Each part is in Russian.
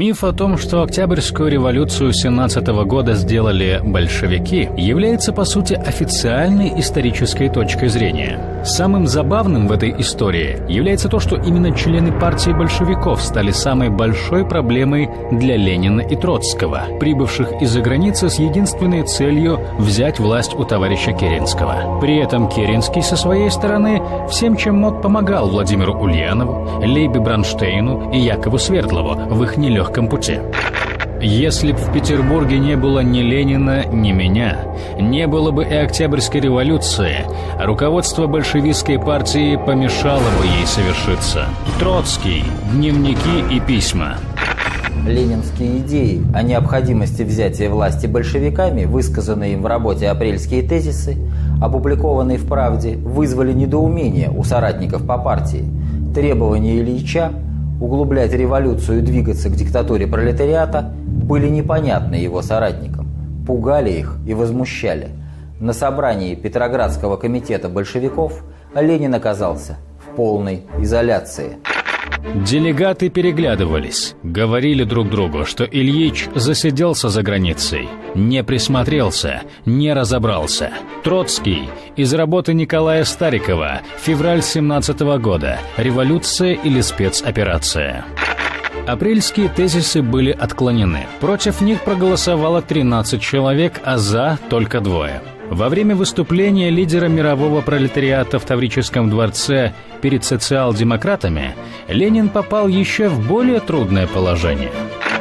Миф о том, что Октябрьскую революцию 17 года сделали большевики, является по сути официальной исторической точкой зрения. Самым забавным в этой истории является то, что именно члены партии большевиков стали самой большой проблемой для Ленина и Троцкого, прибывших из-за границы с единственной целью взять власть у товарища Керенского. При этом Керенский со своей стороны всем, чем мог, помогал Владимиру Ульянову, Лейбе Бронштейну и Якову Свердлову в их нелегком пути. Если б в Петербурге не было ни Ленина, ни меня, не было бы и Октябрьской революции, а руководство большевистской партии помешало бы ей совершиться. Троцкий, дневники и письма. Ленинские идеи о необходимости взятия власти большевиками, высказанные им в работе «Апрельские тезисы», опубликованные в «Правде», вызвали недоумение у соратников по партии. Требования Ильича углублять революцию и двигаться к диктатуре пролетариата были непонятны его соратникам, пугали их и возмущали. На собрании Петроградского комитета большевиков Ленин оказался в полной изоляции. Делегаты переглядывались, говорили друг другу, что Ильич засиделся за границей, не присмотрелся, не разобрался. Троцкий из работы Николая Старикова, февраль 17 года, «Революция или спецоперация». Апрельские тезисы были отклонены. Против них проголосовало 13 человек, а за только 2. Во время выступления лидера мирового пролетариата в Таврическом дворце перед социал-демократами Ленин попал еще в более трудное положение.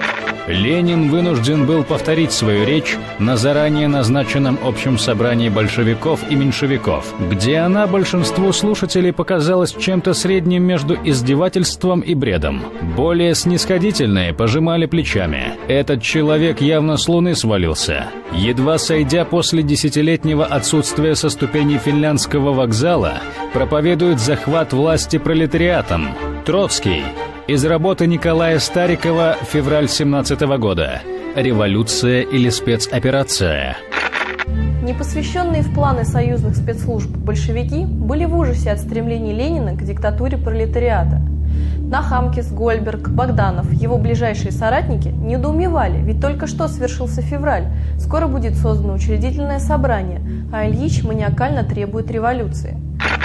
Ленин вынужден был повторить свою речь на заранее назначенном общем собрании большевиков и меньшевиков, где она большинству слушателей показалась чем-то средним между издевательством и бредом. Более снисходительные пожимали плечами. Этот человек явно с луны свалился. Едва сойдя после десятилетнего отсутствия со ступеней финляндского вокзала, проповедует захват власти пролетариатом. Троцкий из работы Николая Старикова, февраль 17 года, «Революция или спецоперация». Непосвященные в планы союзных спецслужб большевики были в ужасе от стремлений Ленина к диктатуре пролетариата. Нахамкис, Гольберг, Богданов, его ближайшие соратники недоумевали, ведь только что свершился февраль, скоро будет создано учредительное собрание, а Ильич маниакально требует революции.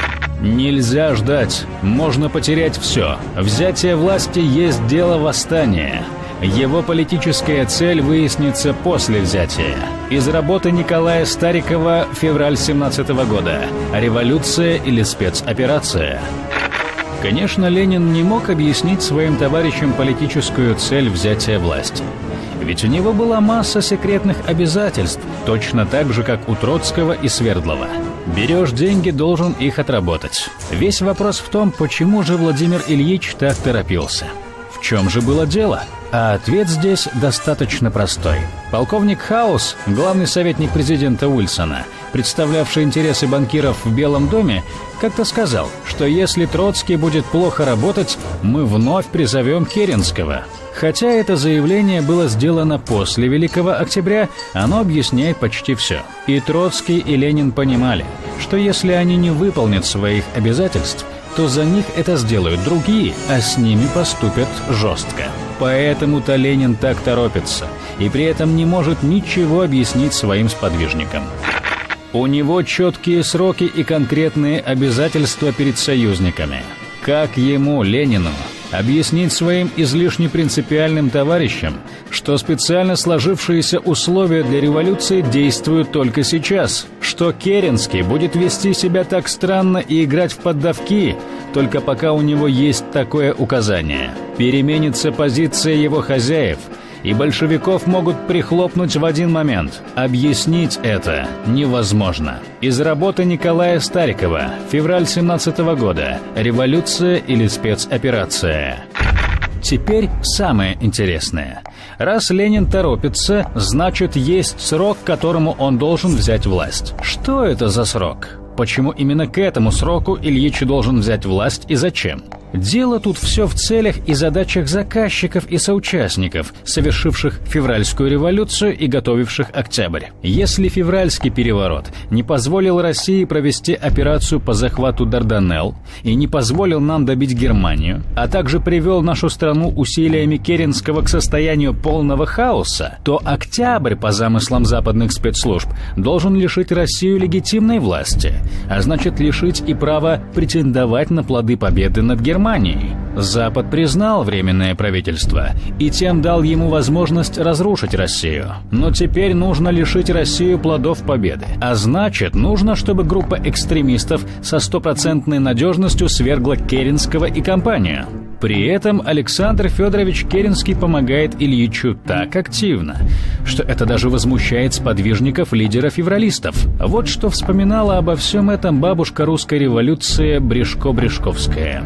Нельзя ждать, можно потерять все. Взятие власти есть дело восстания. Его политическая цель выяснится после взятия. Из работы Николая Старикова, февраль 17 года, «Революция или спецоперация». Конечно, Ленин не мог объяснить своим товарищам политическую цель взятия власти. Ведь у него была масса секретных обязательств, точно так же, как у Троцкого и Свердлова. Берешь деньги, должен их отработать. Весь вопрос в том, почему же Владимир Ильич так торопился. В чем же было дело? А ответ здесь достаточно простой. Полковник Хаус, главный советник президента Уильсона, представлявший интересы банкиров в Белом доме, как-то сказал, что если Троцкий будет плохо работать, мы вновь призовем Керенского. Хотя это заявление было сделано после Великого Октября, оно объясняет почти все. И Троцкий, и Ленин понимали, что если они не выполнят своих обязательств, то за них это сделают другие, а с ними поступят жестко. Поэтому-то Ленин так торопится, и при этом не может ничего объяснить своим сподвижникам. У него четкие сроки и конкретные обязательства перед союзниками. Как ему, Ленину, объяснить своим излишне принципиальным товарищам, что специально сложившиеся условия для революции действуют только сейчас, что Керенский будет вести себя так странно и играть в поддавки, только пока у него есть такое указание. Переменится позиция его хозяев, и большевиков могут прихлопнуть в один момент. Объяснить это невозможно. Из работы Николая Старикова, февраль 17 года, «Революция или спецоперация». Теперь самое интересное. Раз Ленин торопится, значит, есть срок, к которому он должен взять власть. Что это за срок? Почему именно к этому сроку Ильич должен взять власть и зачем? Дело тут все в целях и задачах заказчиков и соучастников, совершивших февральскую революцию и готовивших Октябрь. Если февральский переворот не позволил России провести операцию по захвату Дарданелл и не позволил нам добить Германию, а также привел нашу страну усилиями Керенского к состоянию полного хаоса, то Октябрь, по замыслам западных спецслужб, должен лишить Россию легитимной власти, а значит лишить и права претендовать на плоды победы над Германией. Запад признал Временное правительство и тем дал ему возможность разрушить Россию. Но теперь нужно лишить Россию плодов победы. А значит, нужно, чтобы группа экстремистов со стопроцентной надежностью свергла Керенского и компанию. При этом Александр Федорович Керенский помогает Ильичу так активно, что это даже возмущает сподвижников лидера февралистов. Вот что вспоминала обо всем этом бабушка русской революции Брешко-Брешковская.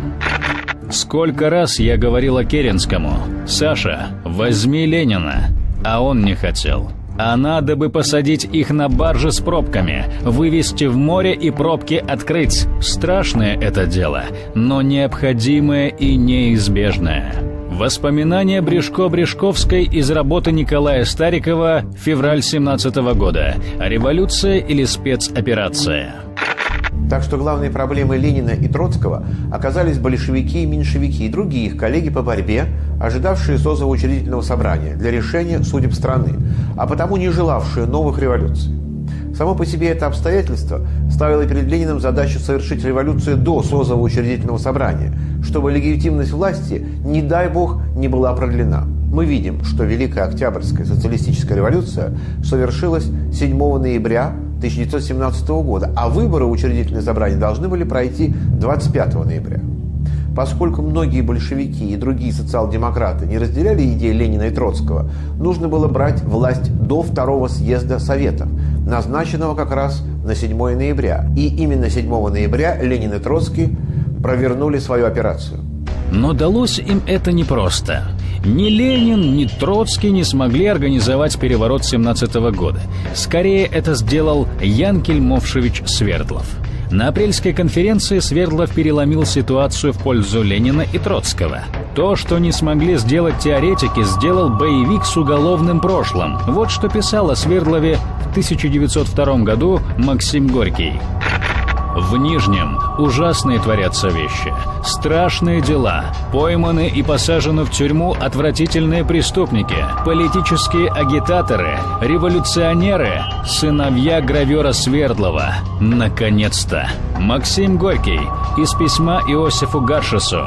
«Сколько раз я говорила Керенскому: Саша, возьми Ленина, а он не хотел. А надо бы посадить их на баржи с пробками, вывести в море и пробки открыть. Страшное это дело, но необходимое и неизбежное». Воспоминания Брешко-Брешковской из работы Николая Старикова «Февраль 17-го года. Революция или спецоперация». Так что главной проблемой Ленина и Троцкого оказались большевики и меньшевики и другие их коллеги по борьбе, ожидавшие созыва учредительного собрания для решения судеб страны, а потому не желавшие новых революций. Само по себе это обстоятельство ставило перед Лениным задачу совершить революцию до созыва учредительного собрания, чтобы легитимность власти, не дай бог, не была продлена. Мы видим, что Великая Октябрьская социалистическая революция совершилась 7 ноября 1917 года, а выборы в учредительное собрание должны были пройти 25 ноября. Поскольку многие большевики и другие социал-демократы не разделяли идеи Ленина и Троцкого, нужно было брать власть до второго съезда Советов, назначенного как раз на 7 ноября. И именно 7 ноября Ленин и Троцкий провернули свою операцию. Но далось им это непросто. Ни Ленин, ни Троцкий не смогли организовать переворот 17 года. Скорее, это сделал Ян Кельмовшевич Свердлов. На апрельской конференции Свердлов переломил ситуацию в пользу Ленина и Троцкого. То, что не смогли сделать теоретики, сделал боевик с уголовным прошлым. Вот что писал о Свердлове в 1902 году Максим Горький. «В Нижнем ужасные творятся вещи, страшные дела, пойманы и посажены в тюрьму отвратительные преступники, политические агитаторы, революционеры, сыновья гравера Свердлова. Наконец-то!» Максим Горький из письма Иосифу Гаршесу.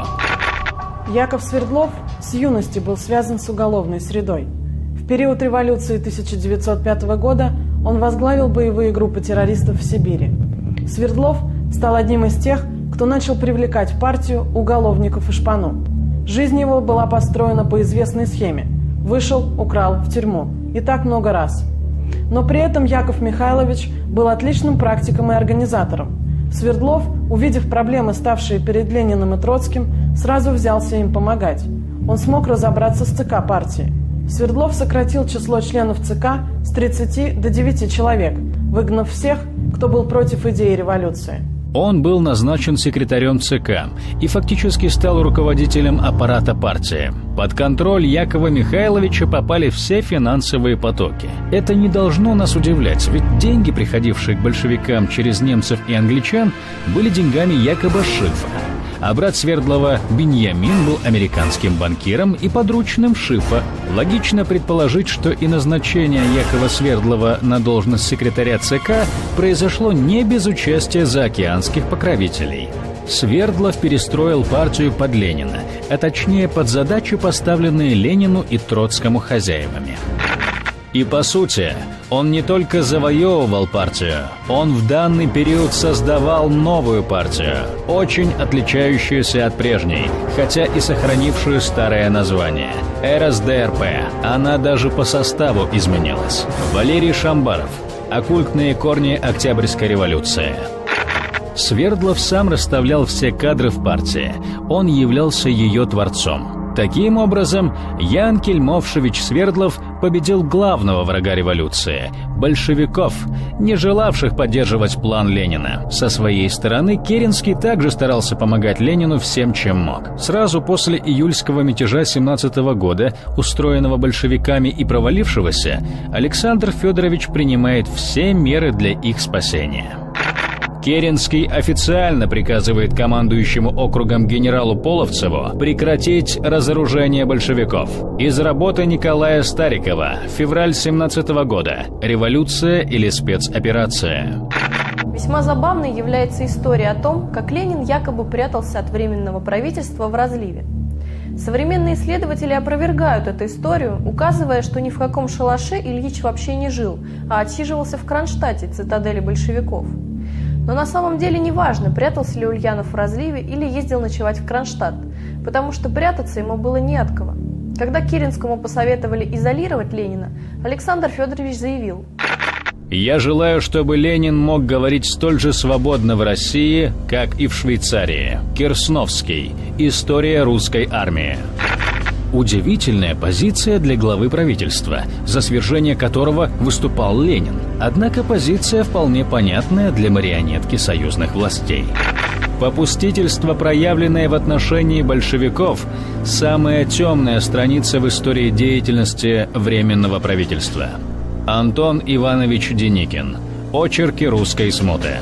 Яков Свердлов с юности был связан с уголовной средой. В период революции 1905 года он возглавил боевые группы террористов в Сибири. Свердлов стал одним из тех, кто начал привлекать в партию уголовников и шпану. Жизнь его была построена по известной схеме: вышел, украл, в тюрьму. И так много раз. Но при этом Яков Михайлович был отличным практиком и организатором. Свердлов, увидев проблемы, ставшие перед Лениным и Троцким, сразу взялся им помогать. Он смог разобраться с ЦК партии. Свердлов сократил число членов ЦК с 30 до 9 человек, выгнав всех, кто был против идеи революции. Он был назначен секретарем ЦК и фактически стал руководителем аппарата партии. Под контроль Якова Михайловича попали все финансовые потоки. Это не должно нас удивлять, ведь деньги, приходившие к большевикам через немцев и англичан, были деньгами якобы Шифа. А брат Свердлова Беньямин был американским банкиром и подручным Шифа. Логично предположить, что и назначение Якова Свердлова на должность секретаря ЦК произошло не без участия заокеанских покровителей. Свердлов перестроил партию под Ленина, а точнее под задачи, поставленные Ленину и Троцкому хозяевами. И по сути, он не только завоевывал партию, он в данный период создавал новую партию, очень отличающуюся от прежней, хотя и сохранившую старое название – РСДРП. Она даже по составу изменилась. Валерий Шамбаров. Оккультные корни Октябрьской революции. Свердлов сам расставлял все кадры в партии, он являлся ее творцом. Таким образом, Ян Кельмовшевич Свердлов победил главного врага революции – большевиков, не желавших поддерживать план Ленина. Со своей стороны Керенский также старался помогать Ленину всем, чем мог. Сразу после июльского мятежа 17 года, устроенного большевиками и провалившегося, Александр Федорович принимает все меры для их спасения. Керенский официально приказывает командующему округом генералу Половцеву прекратить разоружение большевиков. Из работы Николая Старикова, февраль 17 года. Революция или спецоперация. Весьма забавной является история о том, как Ленин якобы прятался от Временного правительства в разливе. Современные исследователи опровергают эту историю, указывая, что ни в каком шалаше Ильич вообще не жил, а отсиживался в Кронштадте, цитадели большевиков. Но на самом деле не важно, прятался ли Ульянов в разливе или ездил ночевать в Кронштадт, потому что прятаться ему было не от кого. Когда Керенскому посоветовали изолировать Ленина, Александр Федорович заявил: «Я желаю, чтобы Ленин мог говорить столь же свободно в России, как и в Швейцарии». Керсновский. История русской армии. Удивительная позиция для главы правительства, за свержение которого выступал Ленин. Однако позиция вполне понятная для марионетки союзных властей. Попустительство, проявленное в отношении большевиков, самая темная страница в истории деятельности Временного правительства. Антон Иванович Деникин. Очерки русской смуты.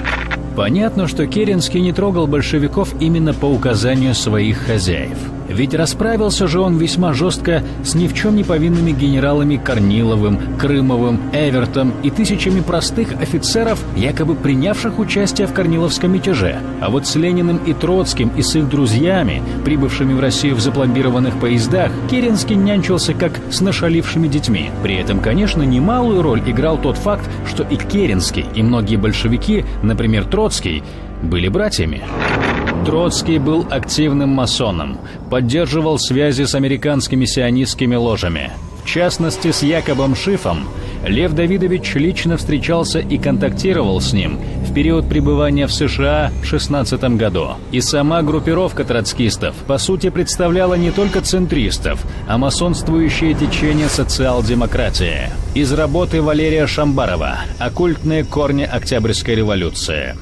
Понятно, что Керенский не трогал большевиков именно по указанию своих хозяев. Ведь расправился же он весьма жестко с ни в чем не повинными генералами Корниловым, Крымовым, Эвертом и тысячами простых офицеров, якобы принявших участие в Корниловском мятеже. А вот с Лениным и Троцким и с их друзьями, прибывшими в Россию в запломбированных поездах, Керенский нянчился как с нашалившими детьми. При этом, конечно, немалую роль играл тот факт, что и Керенский, и многие большевики, например, Троцкий, были братьями. Троцкий был активным масоном, поддерживал связи с американскими сионистскими ложами. В частности, с Якобом Шифом Лев Давидович лично встречался и контактировал с ним в период пребывания в США в 1916 году. И сама группировка троцкистов, по сути, представляла не только центристов, а масонствующее течение социал-демократии. Из работы Валерия Шамбарова «Оккультные корни Октябрьской революции».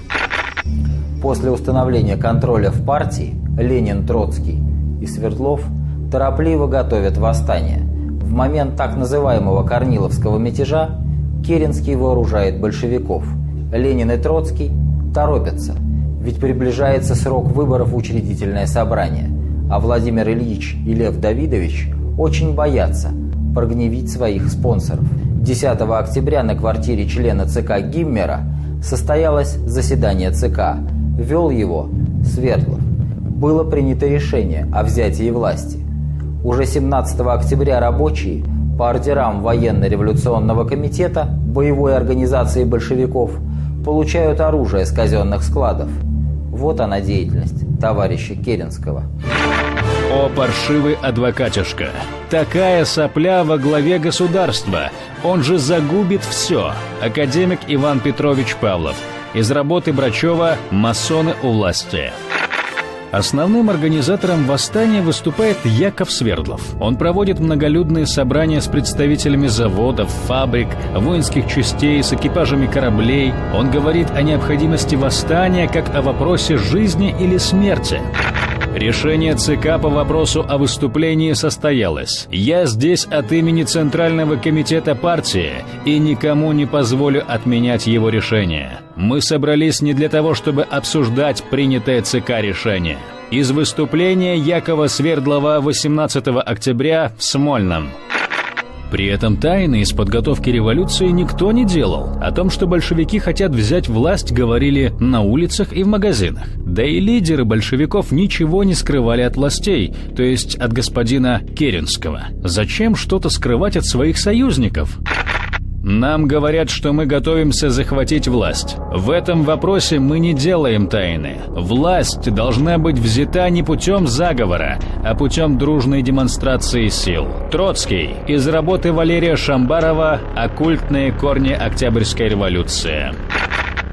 После установления контроля в партии Ленин, Троцкий и Свердлов торопливо готовят восстание. В момент так называемого Корниловского мятежа Керенский вооружает большевиков. Ленин и Троцкий торопятся, ведь приближается срок выборов в учредительное собрание, а Владимир Ильич и Лев Давидович очень боятся прогневить своих спонсоров. 10 октября на квартире члена ЦК Гиммера состоялось заседание ЦК. Вел его Свердлов. Было принято решение о взятии власти. Уже 17 октября рабочие по ордерам военно-революционного комитета боевой организации большевиков получают оружие с казенных складов. Вот она деятельность товарища Керенского. О, паршивый адвокатишка! Такая сопля во главе государства! Он же загубит все! Академик Иван Петрович Павлов. Из работы Брачева «Масоны у власти». Основным организатором восстания выступает Яков Свердлов. Он проводит многолюдные собрания с представителями заводов, фабрик, воинских частей, с экипажами кораблей. Он говорит о необходимости восстания как о вопросе жизни или смерти. Решение ЦК по вопросу о выступлении состоялось. Я здесь от имени Центрального комитета партии и никому не позволю отменять его решение. Мы собрались не для того, чтобы обсуждать принятое ЦК решение. Из выступления Якова Свердлова 18 октября в Смольном. При этом тайны из подготовки революции никто не делал. О том, что большевики хотят взять власть, говорили на улицах и в магазинах. Да и лидеры большевиков ничего не скрывали от властей, то есть от господина Керенского. Зачем что-то скрывать от своих союзников? Нам говорят, что мы готовимся захватить власть. В этом вопросе мы не делаем тайны. Власть должна быть взята не путем заговора, а путем дружной демонстрации сил. Троцкий. Из работы Валерия Шамбарова «Оккультные корни Октябрьской революции».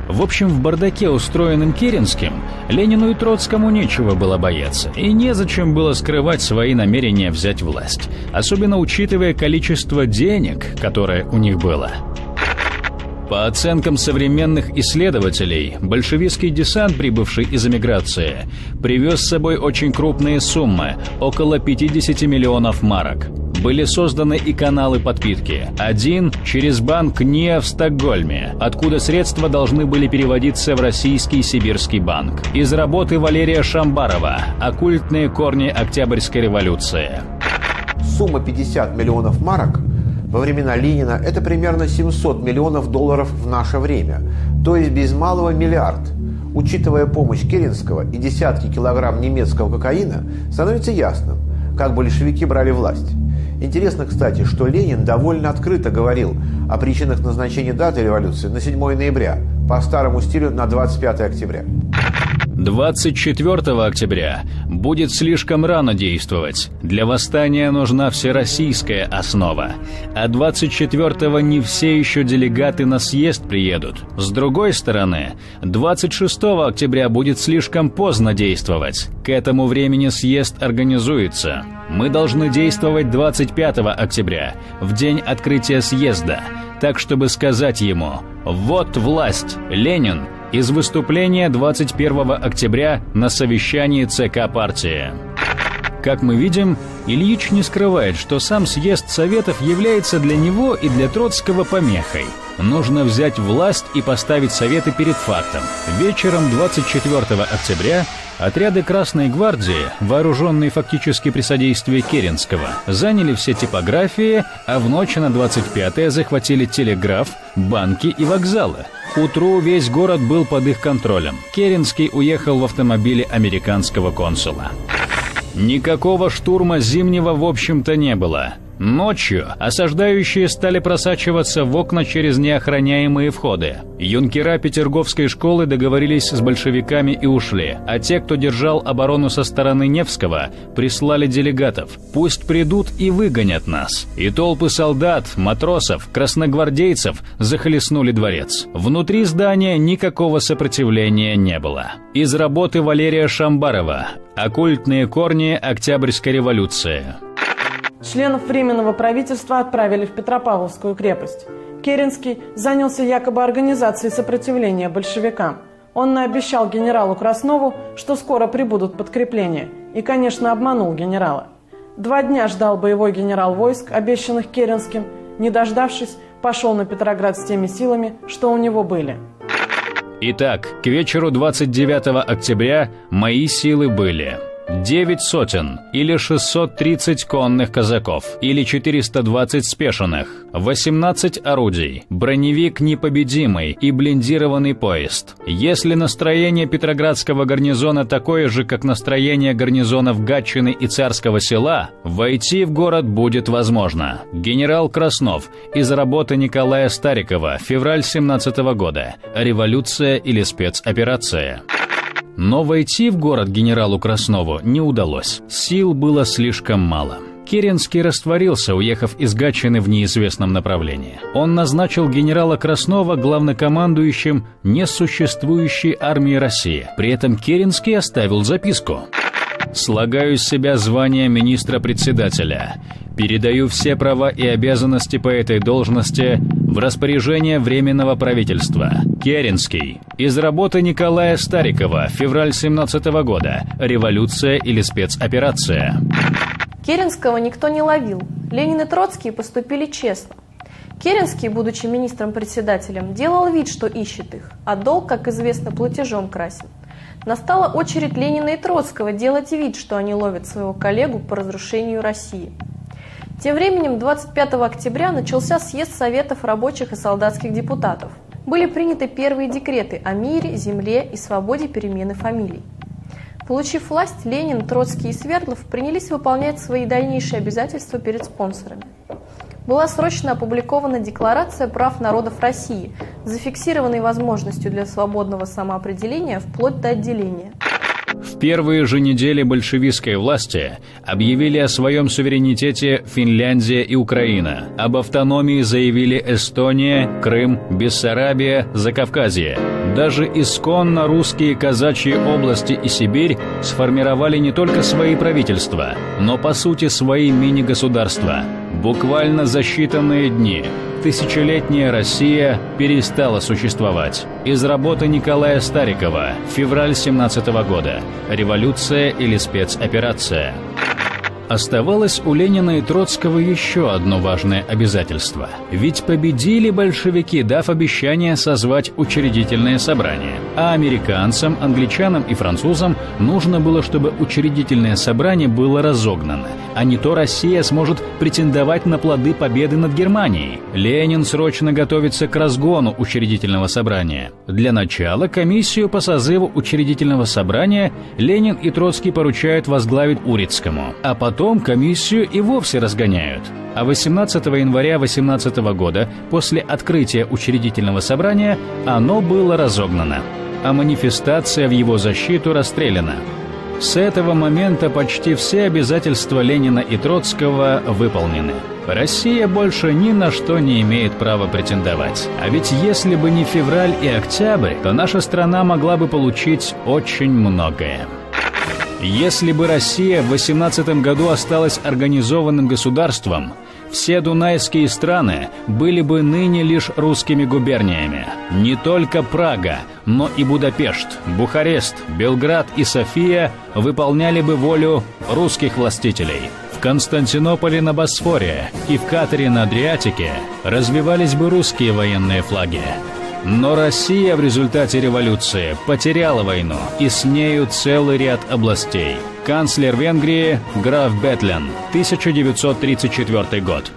В общем, в бардаке, устроенном Керенским, Ленину и Троцкому нечего было бояться, и незачем было скрывать свои намерения взять власть, особенно учитывая количество денег, которое у них было. По оценкам современных исследователей, большевистский десант, прибывший из эмиграции, привез с собой очень крупные суммы – около 50 миллионов марок. Были созданы и каналы подпитки. Один через банк НИА в Стокгольме, откуда средства должны были переводиться в Российский Сибирский банк. Из работы Валерия Шамбарова «Оккультные корни Октябрьской революции». Сумма 50 миллионов марок во времена Ленина – это примерно 700 миллионов долларов в наше время, то есть без малого миллиард. Учитывая помощь Керенского и десятки килограмм немецкого кокаина, становится ясным, как большевики брали власть. Интересно, кстати, что Ленин довольно открыто говорил о причинах назначения даты революции на 7 ноября, по старому стилю на 25 октября. 24 октября будет слишком рано действовать. Для восстания нужна всероссийская основа. А 24-го не все еще делегаты на съезд приедут. С другой стороны, 26 октября будет слишком поздно действовать. К этому времени съезд организуется. Мы должны действовать 25 октября, в день открытия съезда, так, чтобы сказать ему «Вот власть, Ленин», из выступления 21 октября на совещании ЦК партии. Как мы видим, Ильич не скрывает, что сам съезд Советов является для него и для Троцкого помехой. Нужно взять власть и поставить Советы перед фактом. Вечером 24 октября отряды Красной гвардии, вооруженные фактически при содействии Керенского, заняли все типографии, а в ночь на 25-е захватили телеграф, банки и вокзалы. К утру весь город был под их контролем. Керенский уехал в автомобиле американского консула. Никакого штурма Зимнего, в общем-то, не было. Ночью осаждающие стали просачиваться в окна через неохраняемые входы. Юнкера Петерговской школы договорились с большевиками и ушли, а те, кто держал оборону со стороны Невского, прислали делегатов. Пусть придут и выгонят нас. И толпы солдат, матросов, красногвардейцев захлестнули дворец. Внутри здания никакого сопротивления не было. Из работы Валерия Шамбарова «Оккультные корни Октябрьской революции». Членов Временного правительства отправили в Петропавловскую крепость. Керенский занялся якобы организацией сопротивления большевикам. Он наобещал генералу Краснову, что скоро прибудут подкрепления, и, конечно, обманул генерала. 2 дня ждал боевой генерал войск, обещанных Керенским, не дождавшись, пошел на Петроград с теми силами, что у него были. Итак, к вечеру 29 октября мои силы были 9 сотен, или 630 конных казаков, или 420 спешенных, 18 орудий, броневик «Непобедимый» и блиндированный поезд. Если настроение Петроградского гарнизона такое же, как настроение гарнизонов Гатчины и Царского Села, войти в город будет возможно. Генерал Краснов из работы Николая Старикова, февраль 17 года. Революция или спецоперация. Но войти в город генералу Краснову не удалось. Сил было слишком мало. Керенский растворился, уехав из Гатчины в неизвестном направлении. Он назначил генерала Краснова главнокомандующим несуществующей армии России. При этом Керенский оставил записку: «Слагаю с себя звание министра-председателя. Передаю все права и обязанности по этой должности в распоряжение Временного правительства. Керенский. Из работы Николая Старикова, февраль 17 года. Революция или спецоперация». Керенского никто не ловил. Ленин и Троцкий поступили честно. Керенский, будучи министром-председателем, делал вид, что ищет их, а долг, как известно, платежом красен. Настала очередь Ленина и Троцкого делать вид, что они ловят своего коллегу по разрушению России. Тем временем 25 октября начался съезд Советов рабочих и солдатских депутатов. Были приняты первые декреты о мире, земле и свободе перемены фамилий. Получив власть, Ленин, Троцкий и Свердлов принялись выполнять свои дальнейшие обязательства перед спонсорами. Была срочно опубликована Декларация прав народов России, зафиксированной возможностью для свободного самоопределения вплоть до отделения. В первые же недели большевистской власти объявили о своем суверенитете Финляндия и Украина. Об автономии заявили Эстония, Крым, Бессарабия, Закавказье. Даже исконно русские казачьи области и Сибирь сформировали не только свои правительства, но по сути свои мини-государства. Буквально за считанные дни тысячелетняя Россия перестала существовать. Из работы Николая Старикова, февраль 17 года. Революция или спецоперация. Оставалось у Ленина и Троцкого еще одно важное обязательство. Ведь победили большевики, дав обещание созвать учредительное собрание. А американцам, англичанам и французам нужно было, чтобы учредительное собрание было разогнано. А не то Россия сможет претендовать на плоды победы над Германией. Ленин срочно готовится к разгону учредительного собрания. Для начала комиссию по созыву учредительного собрания Ленин и Троцкий поручают возглавить Урицкому. А потом комиссию и вовсе разгоняют. А 18 января 18 года, после открытия учредительного собрания, оно было разогнано, а манифестация в его защиту расстреляна. С этого момента почти все обязательства Ленина и Троцкого выполнены. Россия больше ни на что не имеет права претендовать. А ведь если бы не февраль и октябрь, то наша страна могла бы получить очень многое. Если бы Россия в 18 году осталась организованным государством, все дунайские страны были бы ныне лишь русскими губерниями. Не только Прага, но и Будапешт, Бухарест, Белград и София выполняли бы волю русских властителей. В Константинополе на Босфоре и в Катаре на Адриатике развивались бы русские военные флаги. Но Россия в результате революции потеряла войну, и с нею целый ряд областей. Канцлер Венгрии граф Бетлен, 1934 год.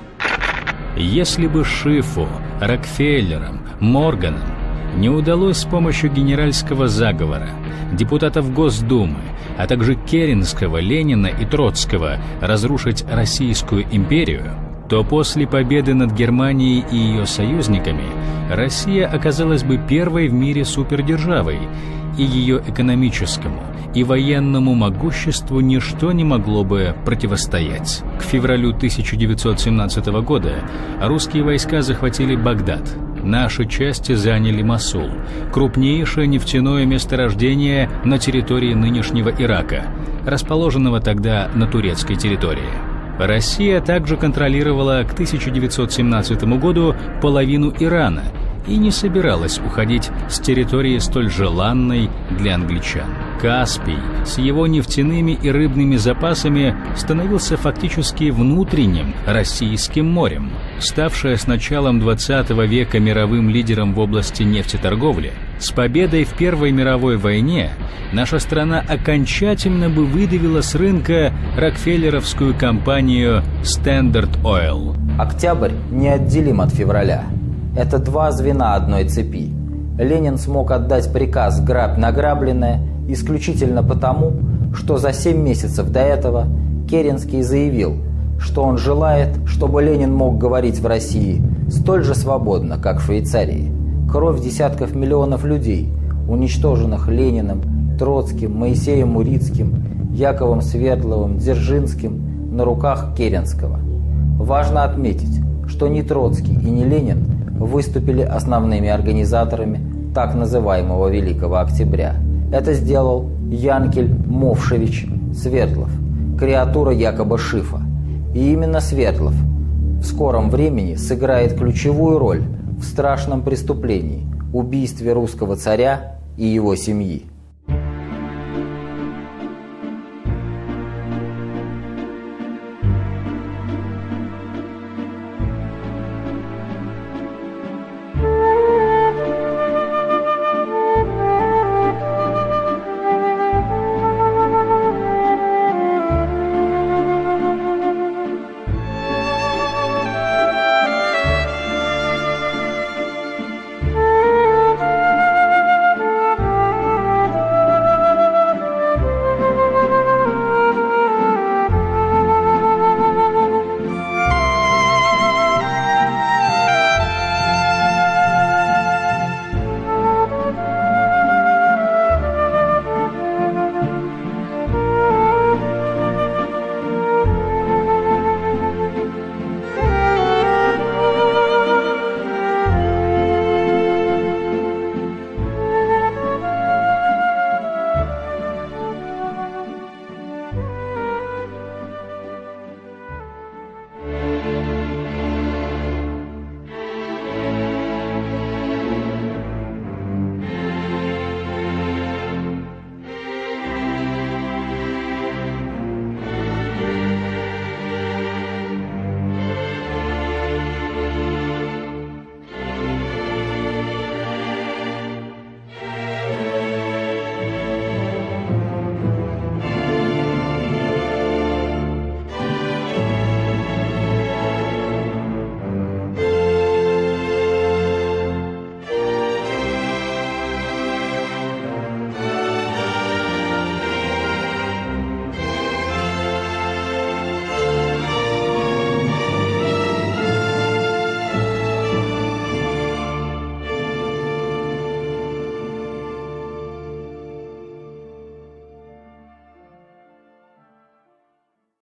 Если бы Шифу, Рокфеллерам, Морганом не удалось с помощью генеральского заговора, депутатов Госдумы, а также Керенского, Ленина и Троцкого разрушить Российскую империю, то после победы над Германией и ее союзниками Россия оказалась бы первой в мире супердержавой, и ее экономическому и военному могуществу ничто не могло бы противостоять. К февралю 1917 года русские войска захватили Багдад. Наши части заняли Мосул, крупнейшее нефтяное месторождение на территории нынешнего Ирака, расположенного тогда на турецкой территории. Россия также контролировала к 1917 году половину Ирана и не собиралась уходить с территории столь желанной для англичан. Каспий с его нефтяными и рыбными запасами становился фактически внутренним российским морем. Ставшая с началом 20 века мировым лидером в области нефтеторговли, с победой в Первой мировой войне наша страна окончательно бы выдавила с рынка рокфеллеровскую компанию Standard Oil. Октябрь неотделим от февраля. Это два звена одной цепи. Ленин смог отдать приказ «грабь награбленное» исключительно потому, что за 7 месяцев до этого Керенский заявил, что он желает, чтобы Ленин мог говорить в России столь же свободно, как в Швейцарии. Кровь десятков миллионов людей, уничтоженных Лениным, Троцким, Моисеем Урицким, Яковом Свердловым, Дзержинским на руках Керенского. Важно отметить, что ни Троцкий и ни Ленин выступили основными организаторами так называемого Великого Октября. Это сделал Янкель Мовшевич Свердлов, креатура Якоба Шифа. И именно Свердлов в скором времени сыграет ключевую роль в страшном преступлении – убийстве русского царя и его семьи.